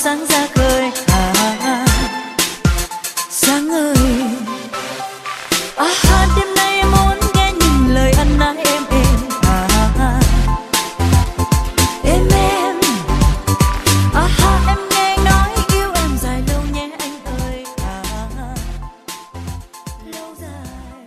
sáng ra khơi. Sáng ơi, đêm nay em muốn nghe những lời ăn nói em êm. Em nghe anh nói yêu em dài lâu nhé anh ơi. Lâu dài.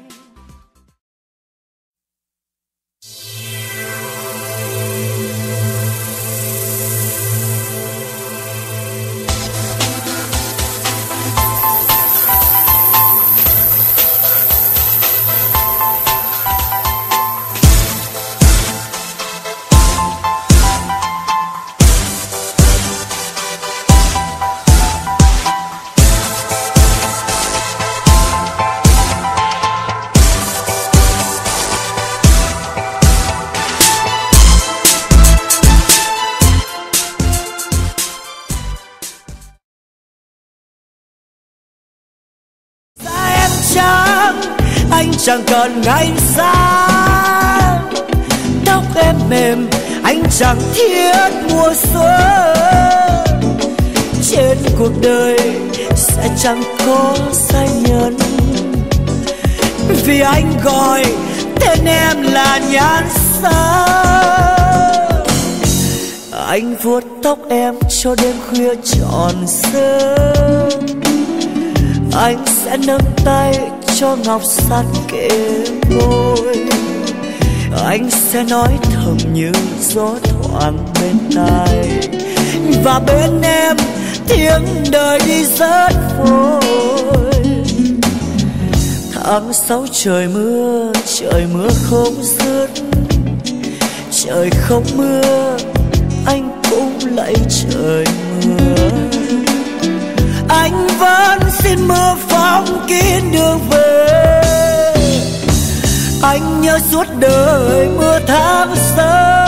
Anh chẳng còn ngày sáng, tóc em mềm anh chẳng thiết mùa xuân. Trên cuộc đời sẽ chẳng có sai nhân, vì anh gọi tên em là nhan sắc. Anh vuốt tóc em cho đêm khuya tròn sớm, anh sẽ nâng tay cho ngọc sắt kề môi. Anh sẽ nói thầm như gió thoảng bên tai, và bên em tiếng đời đi rất vội. Tháng 6 trời mưa không dứt. Trời không mưa anh cũng lạy trời mưa. Anh vẫn xin mưa phóng kín đường về. Anh nhớ suốt đời mưa tháng sau.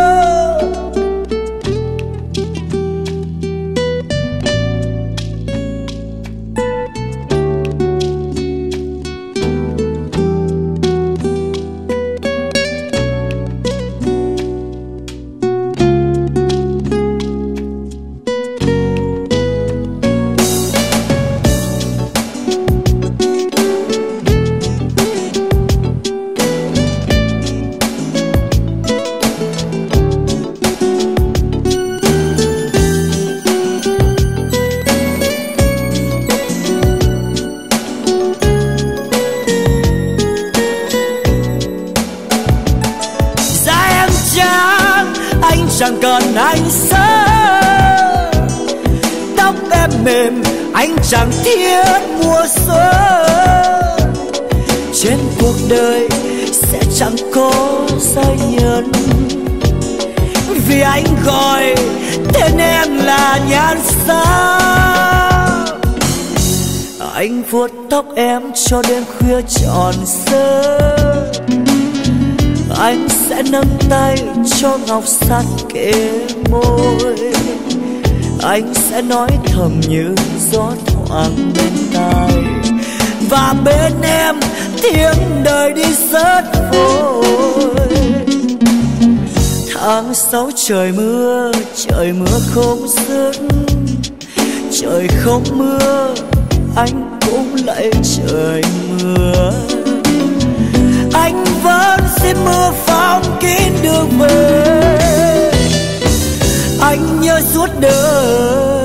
Chẳng còn anh sợ, tóc em mềm anh chẳng thiết mùa xuân. Trên cuộc đời sẽ chẳng có giai nhân, vì anh gọi tên em là nhan sắc. Anh vuốt tóc em cho đêm khuya tròn sớm, anh sẽ nâng tay cho ngọc sắt kề môi. Anh sẽ nói thầm như gió thoảng bên tai, và bên em tiếng đời đi rất vội. Tháng 6 trời mưa không dứt. Trời không mưa anh cũng lạy trời mưa. Anh vẫn xin mưa phóng kín đường về. Anh nhớ suốt đời